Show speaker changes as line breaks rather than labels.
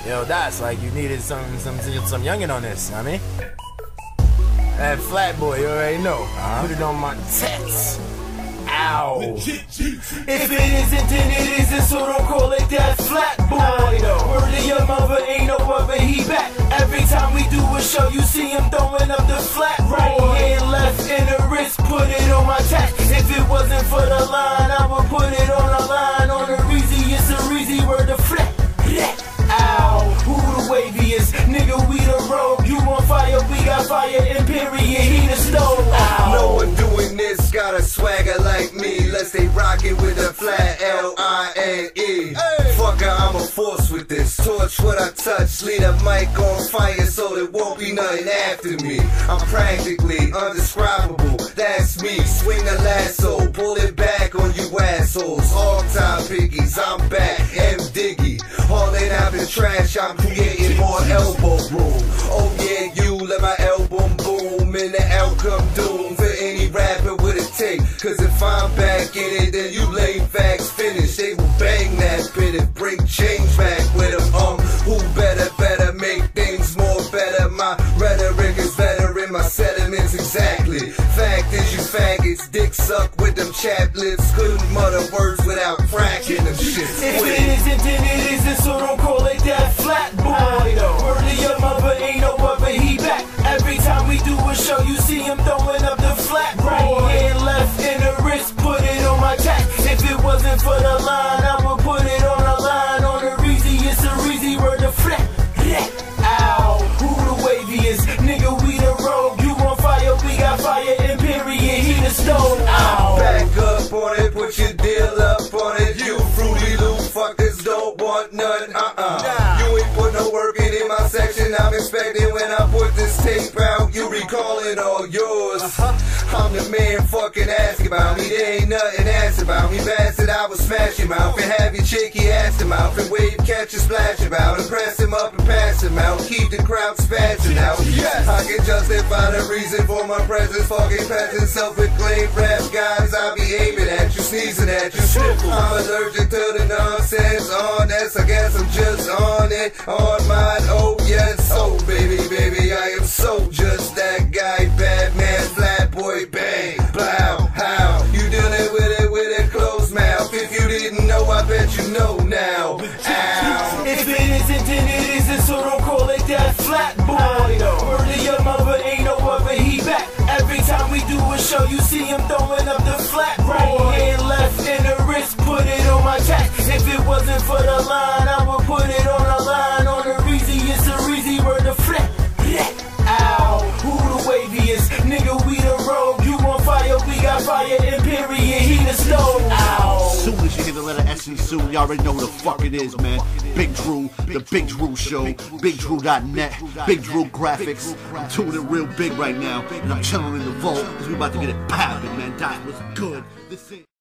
Yo, that's like you needed some youngin on this, you know what I mean? That Flatboi, you already know. Put it on my tits. Ow. If it isn't, then it isn't, so don't call it that Flatboi. Word to your mother, ain't no other, he back. Every time we do a show, you see him throwing up the flat. Right hand, left, in the wrist, put it on my tack. If it wasn't for the line, I would put it on the line. On the Reezy, it's a Reezy, word to flat. Ow, who the waviest? Nigga, we the rogue. You on fire, we got fire, and period, he the stove. Ow.
No one doing this got a swagger like me. Let's stay rockin' with a flat L-I-N-E. Fucker, I'm a force with this. Torch what I touch, leave the mic on fire so there won't be nothing after me. I'm practically undescribable, that's me. Swing the lasso, pull it back on you assholes. All time piggies, I'm back, M. Diggy. All that I've been trash, I'm creating more elbow room. Oh yeah, you let my elbow boom, and the outcome doom for any rapper what it take. Cause if I'm back in it, then you lame facts finish. They will bang that bit and bring change back with them. Who better make things more better? My rhetoric is better in my sentiments exactly. Fact is you faggots, dick suck with them chap lips. Couldn't mutter words without cracking them shits.
If it isn't, then it isn't, so don't call it that Flatboi. Word to your mother, ain't no other, he back. Every time we do a show, you see him throwing up the flat. Right hand, left, in the wrist, put it on my tack. If it wasn't for the line, I would put it on the line. On the Reezy, it's a Reezy, word to flat. Ow, who the waviest? Nigga, we the rogue. You on fire, we got fire, and period, he the stove. Ow.
Back up on it, put your deal up on it. You fruity little fuckers don't want none, You ain't put no work in my section, I'm expecting when I put this tape out, you recall it all yours. I'm the man fucking ask about me, there ain't nothing asked about me. Bastard, I was smash him out, and have your chick, he asked him out, and wave, catch and splash about, and press him up and pass him out, keep the crowd spazzing out. Yes, I can justify the reason for my presence, fucking peasant, self-acclaimed rap guys, I'll be aiming at you, sneezing at you. I'm allergic to the nonsense, on this, I guess I'm just on it, on mine, oh yes, oh baby, I am so just that guy, bad man, Flatboi, bang, blow, how, you dealing with it closed mouth, if you didn't know, I bet you know now, ow.
If it isn't, then it isn't, so don't call it that Flatboi. Word to your mother, ain't no other, he back. Every time we do a show, you see him throwing up the flat. Right hand, left, in the wrist, put it on my tack. If it wasn't for the line, I would put it on the line. On the Reezy, it's a Reezy, word to flat. Ow, who the waviest? Nigga, we the rogue. You on fire, we got fire, and period, he the stove. Ow.
Soon as you hear the letter S and soon, you already know what the fuck it is, man. Big Drew, the Big Drew Show, BigDrew.net, Big Drew Graphics. I'm doing it real big right now, and I'm chilling in the vault because we about to get it popping, man. That was good. This ain't